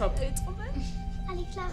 Top. Elle est trop belle. Allez, Clara.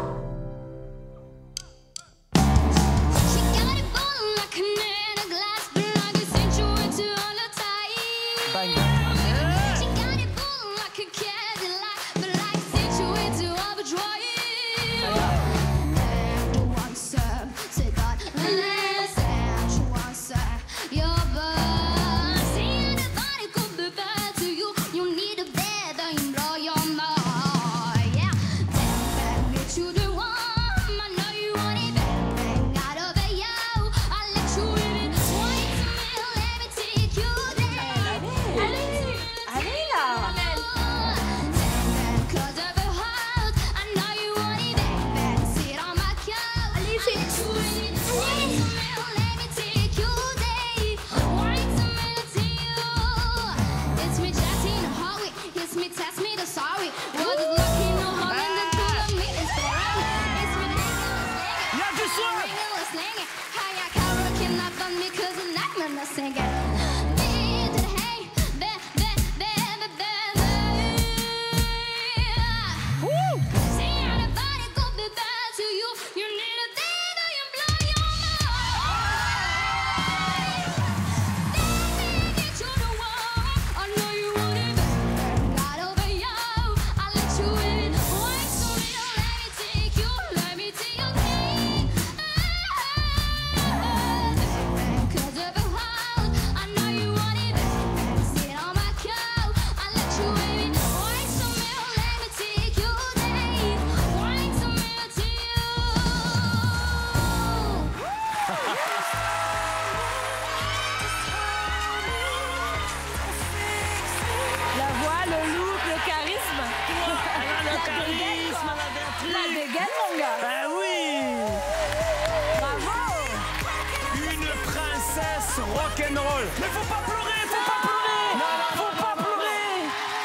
Rock'n'roll. Mais faut pas pleurer, faut pas pleurer. Faut pas pleurer.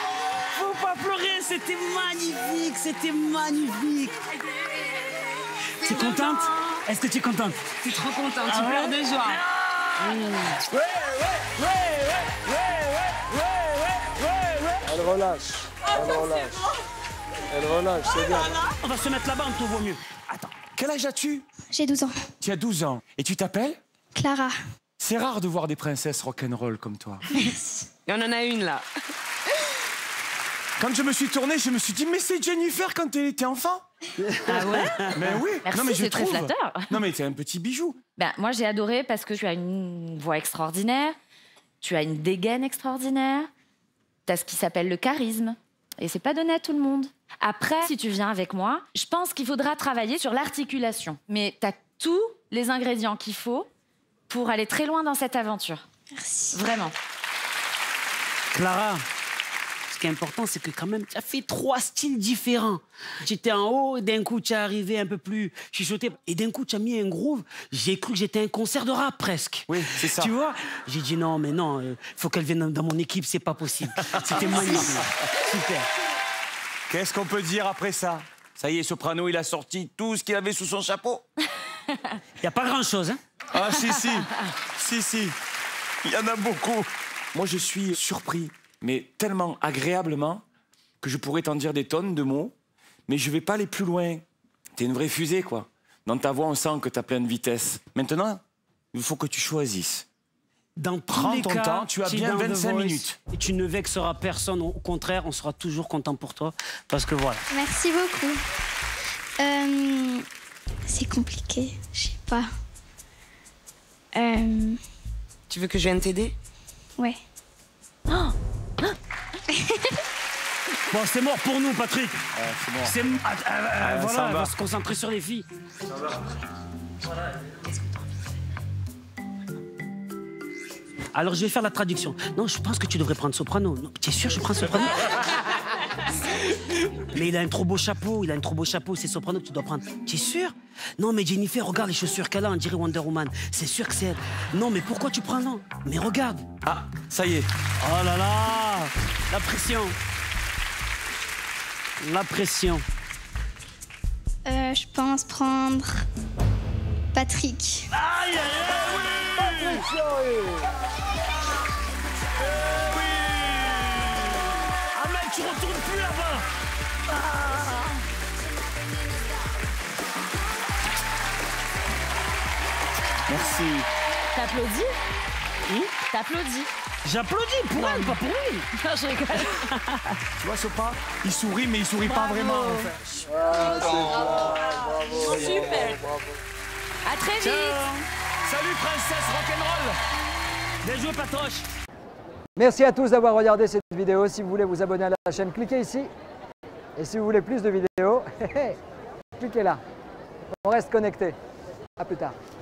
Faut pas pleurer, c'était magnifique, c'était magnifique. Tu es contente? Est-ce que tu es contente? Je suis trop contente, tu pleures de joie. Elle relâche. Elle relâche. Elle relâche, c'est bien. On va se mettre là-bas, on te vaut mieux. Attends, quel âge as-tu? J'ai 12 ans. Tu as 12 ans. Et tu t'appelles? Clara. C'est rare de voir des princesses rock'n'roll comme toi. Merci. Et on en a une là. Quand je me suis tourné, je me suis dit, mais c'est Jennifer quand elle était enfant. Ah ouais? Mais oui. Merci, non, mais je c'est très trouve. flatteur. Non, mais t'es un petit bijou. Ben, moi, j'ai adoré parce que tu as une voix extraordinaire, tu as une dégaine extraordinaire, tu as ce qui s'appelle le charisme. Et c'est pas donné à tout le monde. Après, si tu viens avec moi, je pense qu'il faudra travailler sur l'articulation. Mais tu as tous les ingrédients qu'il faut pour aller très loin dans cette aventure. Merci. Vraiment. Clara, ce qui est important, c'est que quand même, tu as fait 3 styles différents. Tu étais en haut, et d'un coup, tu es arrivé un peu plus chuchoté. Et d'un coup, tu as mis un groove. J'ai cru que j'étais un concert de rap, presque. Oui, c'est ça. Tu vois? J'ai dit non, mais non, faut qu'elle vienne dans mon équipe, c'est pas possible. C'était magnifique. Super. Qu'est-ce qu'on peut dire après ça? Ça y est, Soprano, il a sorti tout ce qu'il avait sous son chapeau. Il n'y a pas grand-chose, hein? Ah, si, si. Si, si. Il y en a beaucoup. Moi, je suis surpris, mais tellement agréablement que je pourrais t'en dire des tonnes de mots, mais je vais pas aller plus loin. T'es une vraie fusée, quoi. Dans ta voix, on sent que t'as plein de vitesse. Maintenant, il faut que tu choisisses. Dans tous Prends les ton cas, temps, tu as bien es dans The 25 Voice minutes. Et tu ne vexeras personne. Au contraire, on sera toujours content pour toi. Parce que voilà. Merci beaucoup. C'est compliqué, je sais pas. Tu veux que je vienne t'aider? Ouais. Bon, c'est mort pour nous, Patrick. C'est bon. Voilà, ça on va. va se concentrer sur les filles. Alors, je vais faire la traduction. Non, je pense que tu devrais prendre soprano. Non, tu es sûr, je prends soprano? Mais il a un trop beau chapeau, c'est soprano que tu dois prendre. Tu es sûr? Non, mais Jennifer, regarde les chaussures qu'elle a, on dirait Wonder Woman. C'est sûr que c'est elle. Non, mais pourquoi tu prends non? Mais regarde. Ah, ça y est. Oh là là, la pression. La pression. Je pense prendre Patrick. Aïe, aïe, aïe, oui. Ah mec, tu retournes plus là-bas. Merci. T'applaudis? T'applaudis. J'applaudis pour elle, pas pour lui. Non, je rigole. Tu vois, Sopa, il sourit, mais il sourit pas vraiment, en fait. Super. À très vite. Salut, princesse rock'n'roll. Bien joué, Patoche. Merci à tous d'avoir regardé cette vidéo. Si vous voulez vous abonner à la chaîne, cliquez ici. Et si vous voulez plus de vidéos, cliquez là. On reste connecté. À plus tard.